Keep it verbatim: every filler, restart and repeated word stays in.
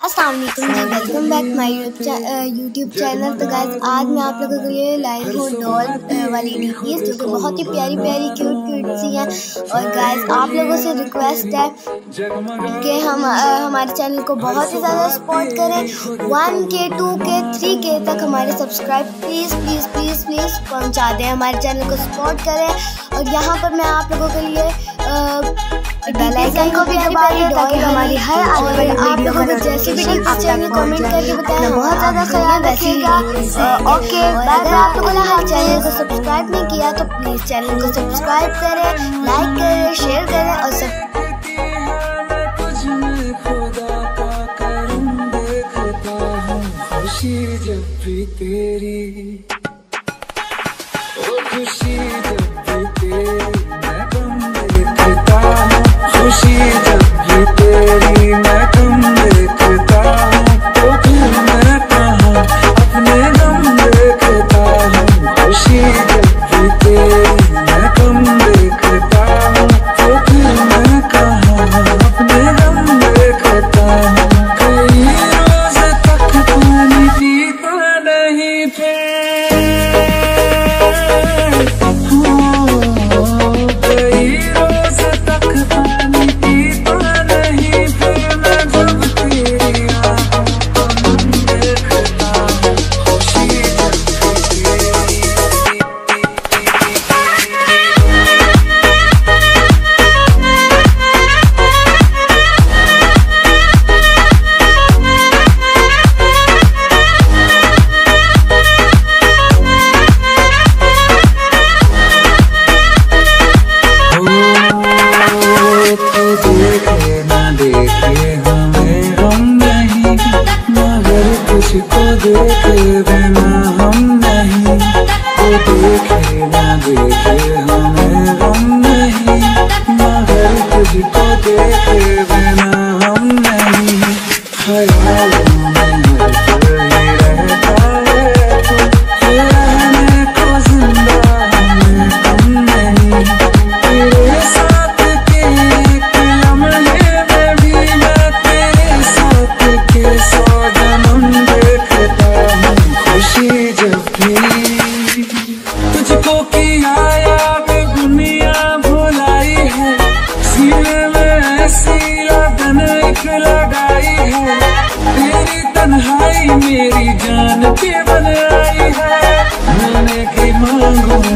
अस्सलाम वालेकुम जी, welcome back my YouTube channel. तो गाइस आज मैं आप लोगों के लिए लाई हूँ डॉल वाली डीपीज जो कि बहुत ही प्यारी प्यारी क्यूट क्यूट सी हैं। और गाइस आप लोगों से रिक्वेस्ट है कि हम आ, हमारे चैनल को बहुत ही ज़्यादा सपोर्ट करें। वन के टू के थ्री के तक हमारे subscribe please please please please पहुँचा दें, हमारे चैनल को सपोर्ट करें। और यहाँ पर मैं आप लोगों के लिए बेल आइकन को भी दबा दें ताकि हमारी हर आने वाली आप लोगों को जैसी भी टिप्स चाहिए कमेंट करके बताएं। बहुत ज़्यादा ख्याल रखिएगा। ओके, अगर आप लोगों ने हमारे चैनल को सब्सक्राइब नहीं किया तो प्लीज़ चैनल को सब्सक्राइब करें, लाइक करें, शेयर करें और सब जब भी तेरी ओ खुशी जब भी तेरी मैं गम देखता हूँ, खुशी जब भी तेरी मैं गम देखता हूँ, तो फिर मैं कहाँ अपने गम देखता हूँ। खुशी जब भी तेरी मैं गम देखता हूँ, तो फिर मैं कहाँ अपने गम देखता हूँ। कई रोज तक पानी पीता नहीं थे, को देखे बिना हम नहीं, वो देखे ना देखे हमें गम नहीं, मगर तुझको देखे बिना हम नहीं। ख्यालों में हर ही रहता है तू, रहने को जिंदा हमें कम नहीं। तेरे साथ के एक लम्हे में भी मैं तेरे साथ के सौ जन्म देखता हूँ। खुशी जब भी तुझको किया याद दुनिया भुलाई है, सीने में ऐसी लगन एक लगाई है, तेरी तन्हाई मेरी जान पे बन आई है। मैंने की मांगू